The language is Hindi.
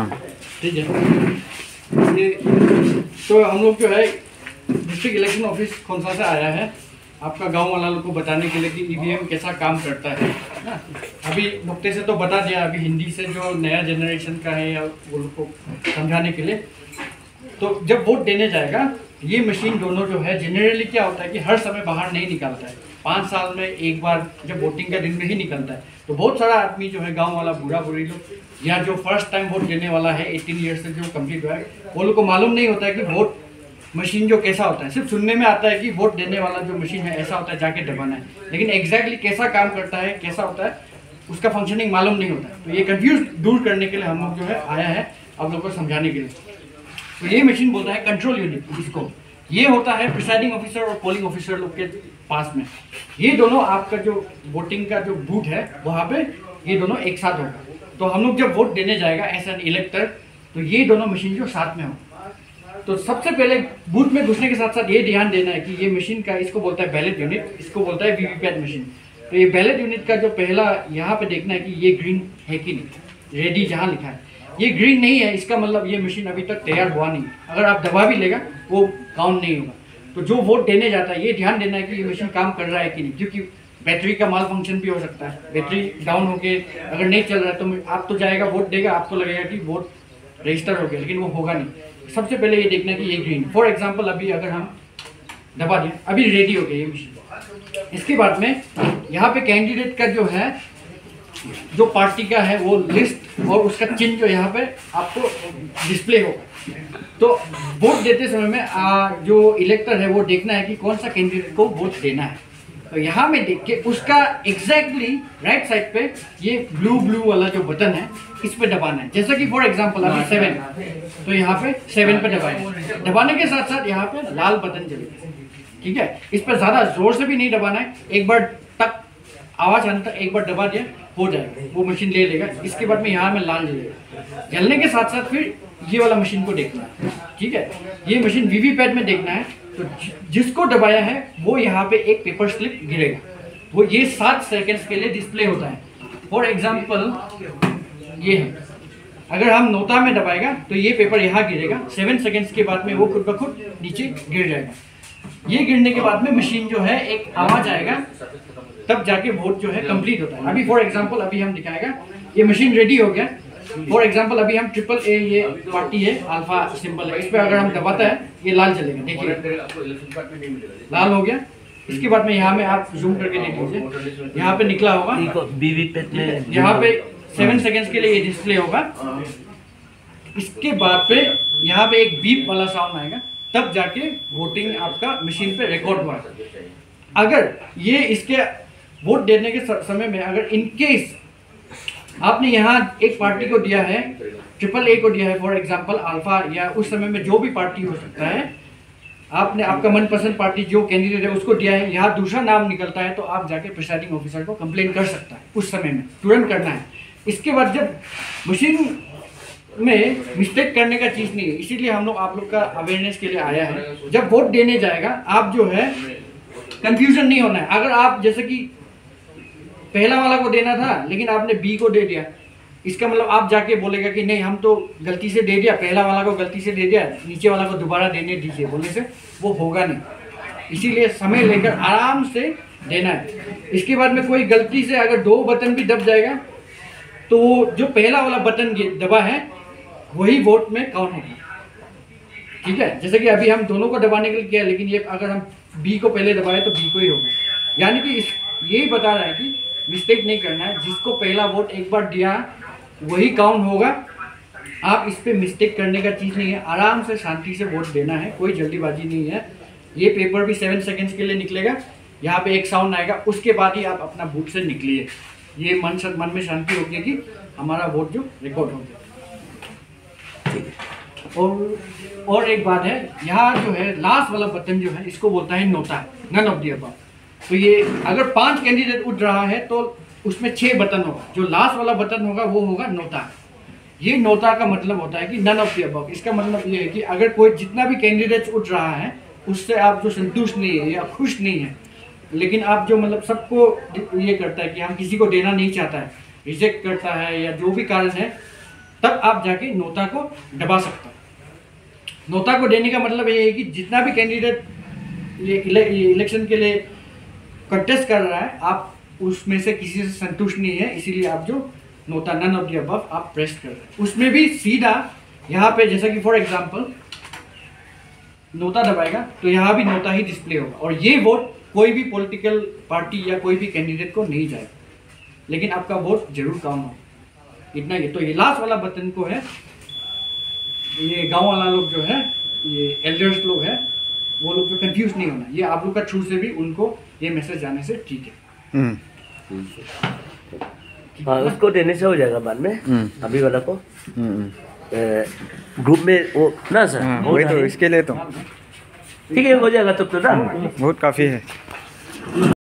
ठीक है। ये तो हम लोग जो है डिस्ट्रिक्ट इलेक्शन ऑफिस खोंसा से आया है आपका गांव वाला लोग को बताने के लिए कि ईवीएम कैसा काम करता है ना। अभी नुक्ते से तो बता दिया, अभी हिंदी से जो नया जनरेशन का है या वो लोग को समझाने के लिए। तो जब वोट देने जाएगा ये मशीन दोनों जो है जनरली क्या होता है कि हर समय बाहर नहीं निकलता है, 5 साल में एक बार जब वोटिंग का दिन में ही निकलता है। तो बहुत सारा आदमी जो है गांव वाला बूढ़ा बूढ़ी लोग या जो फर्स्ट टाइम वोट देने वाला है 18 ईयर्स से जो कंप्लीट हुआ है वो लोग को मालूम नहीं होता है कि वोट मशीन जो कैसा होता है। सिर्फ सुनने में आता है कि वोट देने वाला जो मशीन है ऐसा होता है, जाके दबाना है, लेकिन एग्जैक्टली कैसा काम करता है कैसा होता है उसका फंक्शनिंग मालूम नहीं होता है। तो ये कंफ्यूज दूर करने के लिए हम लोग जो है आया है आप लोग को समझाने के लिए। तो ये मशीन बोलता है कंट्रोल यूनिट, इसको ये होता है प्रिसाइडिंग ऑफिसर और पोलिंग ऑफिसर लोग के पास में। ये दोनों आपका जो वोटिंग का जो बूथ है वहाँ पे ये दोनों एक साथ होगा। तो हम लोग जब वोट देने जाएगा एज एन इलेक्टर तो ये दोनों मशीन जो साथ में हो। तो सबसे पहले बूथ में घुसने के साथ साथ ये ध्यान देना है कि ये मशीन का इसको बोलता है बैलेट यूनिट, इसको बोलता है वीवीपैट मशीन। तो ये बैलेट यूनिट का जो पहला यहाँ पे देखना है कि ये ग्रीन है कि नहीं, रेडी जहाँ लिखा है ये ग्रीन नहीं है, इसका मतलब ये मशीन अभी तक तैयार हुआ नहीं। अगर आप दबा भी लेगा वो काउंट नहीं होगा। तो जो वोट देने जाता है ये ध्यान देना है कि ये मशीन काम कर रहा है कि नहीं, क्योंकि बैटरी का माल फंक्शन भी हो सकता है। बैटरी डाउन होके अगर नहीं चल रहा है तो आप तो जाएगा वोट देगा, आपको लगेगा कि वोट रजिस्टर हो गया, लेकिन वो होगा नहीं। सबसे पहले ये देखना है कि ये ग्रीन। फॉर एग्जांपल अभी अगर हम दबा दें, अभी रेडी हो गया ये मशीन। इसके बाद में यहाँ पे कैंडिडेट का जो है जो पार्टी का है वो लिस्ट और उसका चिन्ह जो यहाँ पे आपको डिस्प्ले होगा। तो वोट देते समय में जो इलेक्टर है वो देखना है कि कौन सा कैंडिडेट को वोट देना है। तो यहाँ में देख के उसका एग्जैक्टली राइट साइड पे ये ब्लू वाला जो बटन है इस पे दबाना है। जैसा कि फॉर एग्जांपल अभी 7 तो यहाँ पे 7 पे दबाएं। दबाने के साथ साथ यहाँ पे लाल बटन जलेगा, ठीक है। इस पर ज्यादा जोर से भी नहीं दबाना है, एक बार टक आवाज आने तक एक बार दबा दिया हो जाएगा, वो मशीन ले लेगा। इसके बाद में यहाँ में लाल जलेगा, जलने के साथ साथ फिर ये वाला मशीन को देखना है, ठीक है। ये मशीन वीवीपैट में देखना है। तो जिसको दबाया है वो यहाँ पे एक पेपर स्लिप गिरेगा, वो ये 7 सेकंड्स के लिए डिस्प्ले होता है। फॉर एग्जांपल ये है, अगर हम नोटा में दबाएगा तो ये पेपर यहाँ गिरेगा, 7 सेकंड्स के बाद में वो खुद ब खुद नीचे गिर जाएगा। ये गिरने के बाद में मशीन जो है एक आवाज आएगा, तब जाके वोट जो है कंप्लीट होता है। अभी फॉर एग्जांपल अभी हम दिखाएगा ये मशीन रेडी हो गया। फॉर एग्जांपल अभी हम AAA ये पार्टी है, अल्फा सिंबल है, इस पे अगर हम दबाता है ये लाल चलेगा, देखिए लाल हो गया। इसके बाद में यहाँ में आप जूम करके देख लीजिए, यहाँ पे निकला होगा वीवीपैट में, यहाँ पे 7 सेकंड्स के लिए ये डिस्प्ले होगा। इसके बाद पे यहाँ पे एक बीप वाला साउंड आएगा, तब जाके वोटिंग आपका मशीन पे रिकॉर्ड हुआ। अगर ये इसके वोट देने के समय में अगर इनकेस आपने यहाँ एक पार्टी को दिया है, AAA को दिया है फॉर एग्जांपल अल्फा, या उस समय में जो भी पार्टी हो सकता है, आपने आपका मनपसंद पार्टी जो कैंडिडेट है उसको दिया है, यहाँ दूसरा नाम निकलता है तो आप जाके प्रिसाइडिंग ऑफिसर को कंप्लेन कर सकता है, उस समय में तुरंत करना है। इसके बाद जब मशीन में मिस्टेक करने का चीज़ नहीं है, इसीलिए हम लोग आप लोग का अवेयरनेस के लिए आया है। जब वोट देने जाएगा आप जो है कंफ्यूजन नहीं होना है। अगर आप जैसे कि पहला वाला को देना था लेकिन आपने बी को दे दिया, इसका मतलब आप जाके बोलेगा कि नहीं हम तो गलती से दे दिया, पहला वाला को गलती से दे दिया, नीचे वाला को दोबारा देने दीजिए, बोलने से वो होगा नहीं। इसीलिए समय लेकर आराम से देना है। इसके बाद में कोई गलती से अगर 2 बटन भी दब जाएगा तो जो पहला वाला बटन दबा है वही वोट में काउंट होगा, ठीक है। जैसे कि अभी हम दोनों को दबाने के लिए किया, लेकिन ये अगर हम बी को पहले दबाए तो बी को ही होगा। यानी कि यही बता रहा है कि मिस्टेक नहीं करना है, जिसको पहला वोट एक बार दिया वही काउंट होगा। आप इस पे मिस्टेक करने का चीज़ नहीं है, आराम से शांति से वोट देना है, कोई जल्दीबाजी नहीं है। ये पेपर भी 7 सेकंड्स के लिए निकलेगा, यहाँ पे एक साउंड आएगा, उसके बाद ही आप अपना बूथ से निकलिए। ये मन में शांति होगी कि हमारा वोट जो रिकॉर्ड हो गया। और एक बात है, यहाँ जो है लास्ट वाला बटन जो है इसको बोलता है NOTA, none of the above. तो ये अगर 5 कैंडिडेट उठ रहा है तो उसमें 6 बटन होगा, जो लास्ट वाला बटन होगा वो होगा नोटा। ये नोटा का मतलब होता है कि नन ऑफ द अबव। इसका मतलब ये है कि अगर कोई जितना भी कैंडिडेट उठ रहा है उससे आप जो संतुष्ट नहीं है या खुश नहीं है, लेकिन आप जो मतलब सबको ये करता है कि हम किसी को देना नहीं चाहता है, रिजेक्ट करता है या जो भी कारण है, तब आप जाके नोटा को दबा सकते हो। नोटा को देने का मतलब ये है कि जितना भी कैंडिडेट इलेक्शन के लिए कंटेस्ट कर रहा है, आप उसमें से किसी से संतुष्ट नहीं है, इसीलिए आप जो NOTA none of the above आप प्रेस कर रहे हैं। उसमें भी सीधा यहाँ पे जैसा कि फॉर एग्जांपल नोटा दबाएगा तो यहाँ भी नोटा ही डिस्प्ले होगा, और ये वोट कोई भी पॉलिटिकल पार्टी या कोई भी कैंडिडेट को नहीं जाएगा, लेकिन आपका वोट जरूर काउंट होगा। इतना ही। तो ये लास्ट वाला बटन को है, ये गांव वाला लोग जो है, ये एल्डर्स लोग हैं, वो लोग को कंफ्यूज नहीं होना, ये आप लोग का थ्रू से भी उनको ये मैसेज जाने से ठीक है। हाँ, उसको देने से हो जाएगा बाद में। अभी वाला को ग्रुप में वो ना सर, वही तो इसके लिए तो ठीक है, हो जाएगा तब तो ना, बहुत काफ़ी है।